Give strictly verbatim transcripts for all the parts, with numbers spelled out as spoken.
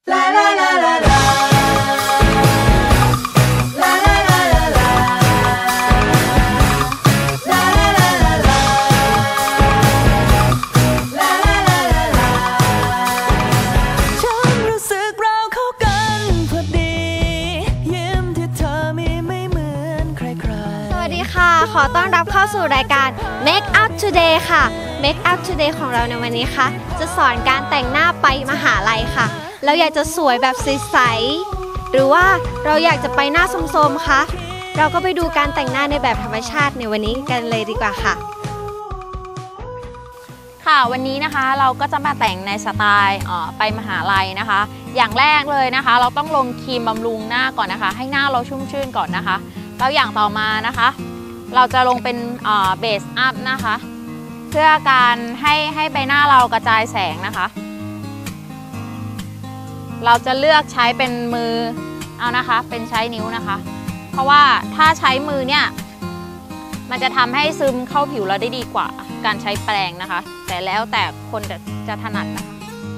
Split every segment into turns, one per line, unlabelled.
ขอต้อนรับเข้าสู่รายการ Make Up Today ค่ะ Make Up Today ของเราในวันนี้ค่ะจะสอนการแต่งหน้าไปมหาลัยค่ะเราอยากจะสวยแบบใสๆหรือว่าเราอยากจะไปหน้าสมๆค่ะเราก็ไปดูการแต่งหน้าในแบบธรรมชาติในวันนี้กันเลยดีกว่าค่ะ
ค่ะวันนี้นะคะเราก็จะมาแต่งในสไตล์ไปมหาลัยนะคะอย่างแรกเลยนะคะเราต้องลงครีมบำรุงหน้าก่อนนะคะให้หน้าเราชุ่มชื่นก่อนนะคะแล้วอย่างต่อมานะคะเราจะลงเป็นเบสอัพนะคะเพื่อการให้ให้ใบหน้าเรากระจายแสงนะคะเราจะเลือกใช้เป็นมือเอานะคะเป็นใช้นิ้วนะคะเพราะว่าถ้าใช้มือเนี่ยมันจะทำให้ซึมเข้าผิวเราได้ดีกว่าการใช้แปรงนะคะแต่แล้วแต่คนจะจะถนัดนะคะ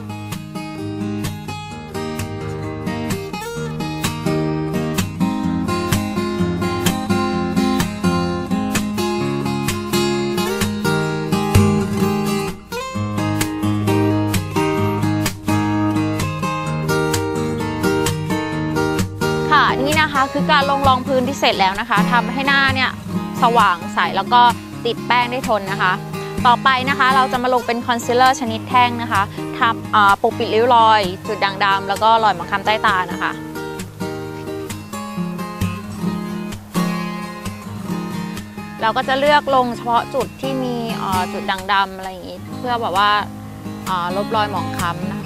นี่นะคะคือการลงรองพื้นที่เสร็จแล้วนะคะทำให้หน้าเนี่ยสว่างใสแล้วก็ติดแป้งได้ทนนะคะต่อไปนะคะเราจะมาลงเป็นคอนซีลเลอร์ชนิดแท่งนะคะทำปกปิดริ้วรอยจุดด่างดำแล้วก็รอยหมองคล้ำใต้ตานะคะเราก็จะเลือกลงเฉพาะจุดที่มีจุดด่างดำอะไรอย่างนี้เพื่อแบบว่าลบรอยหมองคล้ำนะคะ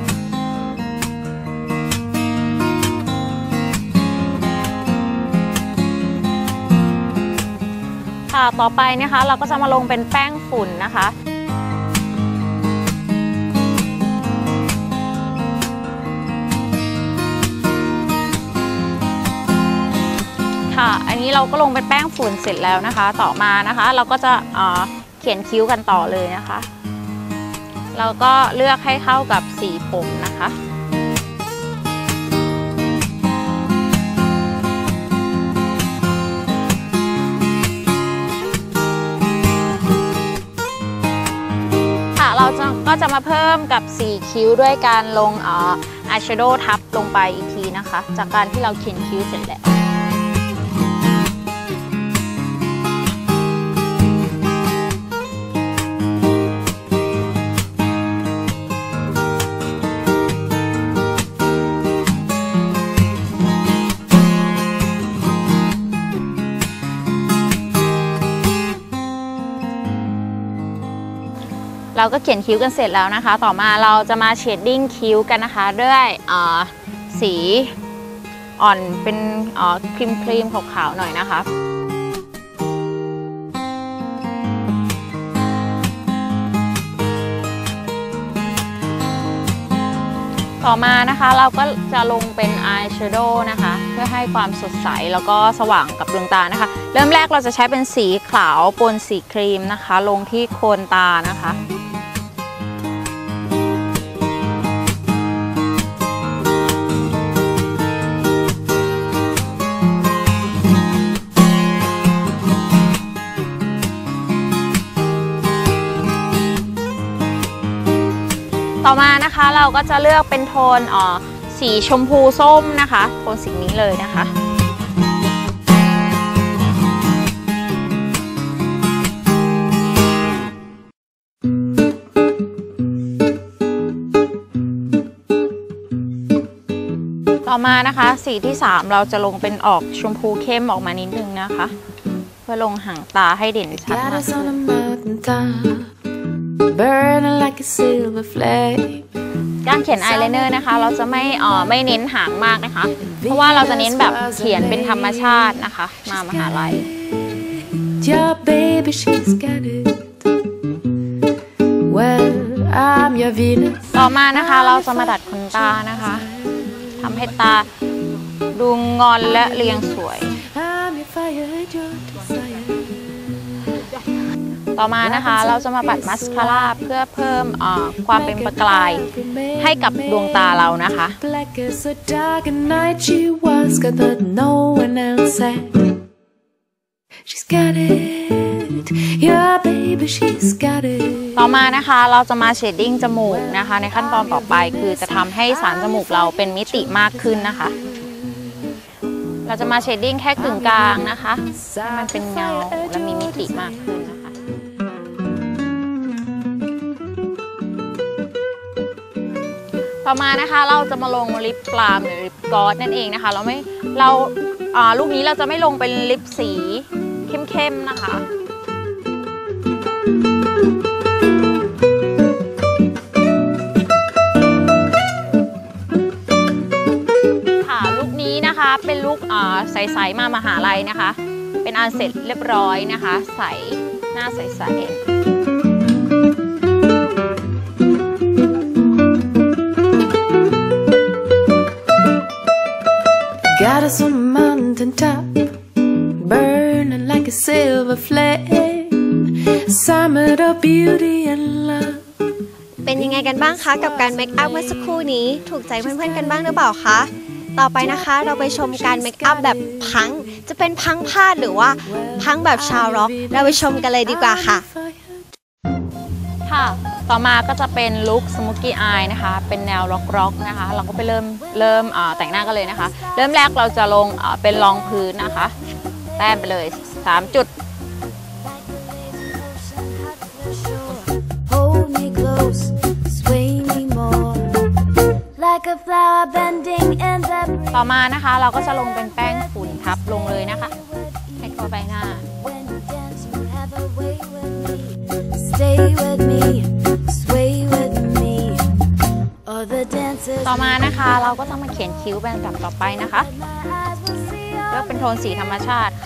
ค่ะต่อไปนะคะเราก็จะมาลงเป็นแป้งฝุ่นนะคะค่ะอันนี้เราก็ลงเป็นแป้งฝุ่นเสร็จแล้วนะคะต่อมานะคะเราก็จะเขียนคิ้วกันต่อเลยนะคะเราก็เลือกให้เข้ากับสีผมนะคะเราก็จะมาเพิ่มกับสีคิ้วด้วยการลงอายแชโดว์ทับลงไปอีกทีนะคะจากการที่เราเขียนคิ้วเสร็จแล้วเราก็เขียนคิ้วกันเสร็จแล้วนะคะต่อมาเราจะมาเชดดิ้งคิ้วกันนะคะด้วยสีอ่อนเป็นครีมครีมขาวๆหน่อยนะคะต่อมานะคะเราก็จะลงเป็นอายแชโดว์นะคะเพื่อให้ความสดใสแล้วก็สว่างกับดวงตานะคะเริ่มแรกเราจะใช้เป็นสีขาวปนสีครีมนะคะลงที่โคนตานะคะต่อมานะคะเราก็จะเลือกเป็นโทนอ๋อสีชมพูส้มนะคะโทนสีนี้เลยนะคะต่อมานะคะสีที่สามเราจะลงเป็นออกชมพูเข้มออกมานิดนึงนะคะเพื่อลงหางตาให้เด่นชัดมากการเขียนอายไลเนอร์นะคะเราจะไม่อ๋อไม่เน้นหางมากนะคะเพราะว่าเราจะเน้นแบบเขียนเป็นธรรมชาตินะคะมามหาลัยต่อมานะคะเราจะมาดัดขนตานะคะทำให้ตาดูงอนและเรียงสวย
ต
ต่อมานะคะเราจะมาปัดมัสคาร่าเพื่อเพิ่มความเป็นประกายให้กับดวงตาเรานะคะต่อมานะคะเราจะมาเชดดิ้งจมูกนะคะในขั้นตอนต่อไปคือจะทำให้สันจมูกเราเป็นมิติมากขึ้นนะคะเราจะมาเชดดิ้งแค่กึ่งกลางนะคะให้มันเป็นเงาและมีมิติมากขึ้นนะคะต่อมานะคะเราจะมาลงลิปกลามหรือลิปกลอสนั่นเองนะคะเราไม่เราลูกนี้เราจะไม่ลงเป็นลิปสีเข้มๆนะคะค่ะลุคนี้นะคะเป็นลุคใสๆมามหาลัยนะคะเป็นอันเสร็จเรียบร้อยนะคะใสหน้าใสๆ
Got us on a mountain top, burning like a silver flame, summer of beauty and love.
เป็นยังไงกันบ้างคะกับการเมคอัพเมื่อสักครู่นี้ถูกใจเพื่อนๆกันบ้างหรือเปล่าคะต่อไปนะคะเราไปชมการเมคอัพแบบพังจะเป็นพังพาดหรือว่าพังแบบชาวร็อกเราไปชมกันเลยดีกว่าค่ะ
ค่ะต่อมาก็จะเป็นลุคสโมกี้อายนะคะเป็นแนวร็อกๆนะคะเราก็ไปเริ่มเริ่มแต่งหน้ากันเลยนะคะเริ่มแรกเราจะลงเป็นรองพื้นนะคะแต้มไปเลยสามจุดต่อมานะคะเราก็จะลงเป็นแป้งฝุ่นทับลงเลยนะคะให้ทั่วใบหน้าต่อมานะคะเราก็ต้องมาเขียนคิ้วเป็นลำดับต่อไปนะคะเลือกเป็นโทนสีธรรมชาติค่ะ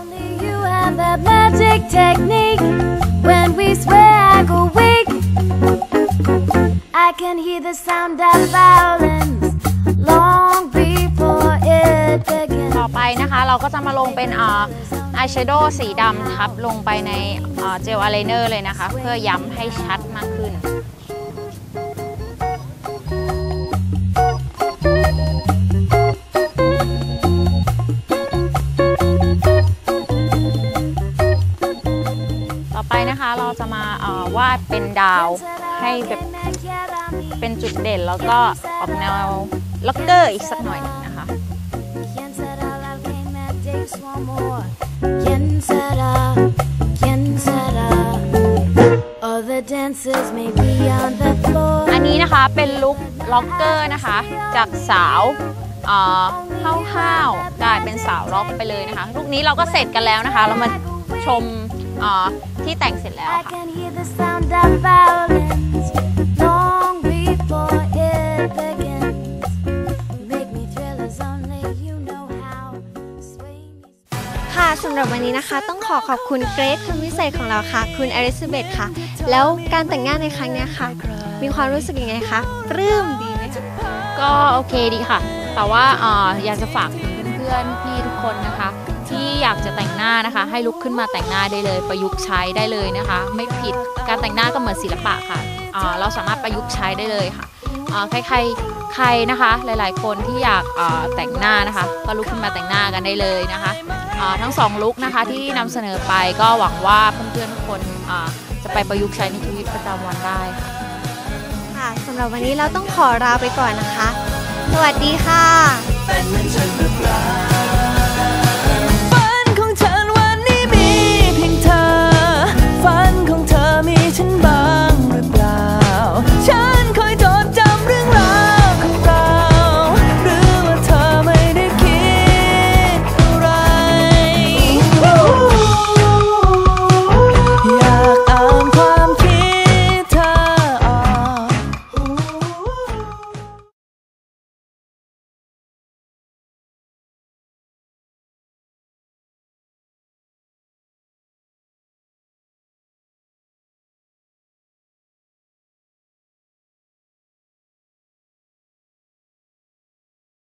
ต่อไปนะคะเราก็จะมาลงเป็นอายแชโดว์สีดำทับลงไปในเจลอายไลเนอร์เลยนะคะเพื่อย้ำให้ชัดมากขึ้นต่อไปนะคะเราจะมาวาดเป็นดาวให้แบบเป็นจุดเด่นแล้วก็ออกแนวล็อกเกอร์อีกสักหน่อยนึงนะคะอันนี้นะคะเป็นลุคล็อกเกอร์นะคะจากสาวห้าวๆกลายเป็นสาวร็อกไปเลยนะคะลุคนี้เราก็เสร็จกันแล้วนะคะเรามาชมที่แต่งเสร็จแล้วค่ะ
ค่ะสำหรับวันนี้นะคะต้องขอขอบคุณเกรซคนพิเศษของเราค่ะคุณอลิซาเบธค่ะแล้วการแต่งงานในครั้งนี้ค่ะมีความรู้สึกยังไงคะปลื้มดีไหมคะ
ก็โอเคดีค่ะแต่ว่าอยากจะฝากเพื่อนๆพี่ทุกคนนะคะที่อยากจะแต่งหน้านะคะให้ลุกขึ้นมาแต่งหน้าได้เลยประยุกต์ใช้ได้เลยนะคะไม่ผิดการแต่งหน้าก็เหมือนศิลปะค่ะเราสามารถประยุกต์ใช้ได้เลยค่ะใครใครใครนะคะหลายๆคนที่อยากแต่งหน้านะคะก็ลุกขึ้นมาแต่งหน้ากันได้เลยนะคะทั้งสองลุคนะคะที่นำเสนอไปก็หวังว่าเพื่อนๆทุกคนจะไปประยุกต์ใช้ในชีวิตประจำวันได้ค่ะ
ค่ะสำหรับวันนี้เราต้องขอลาไปก่อนนะคะสวัสดีค่ะ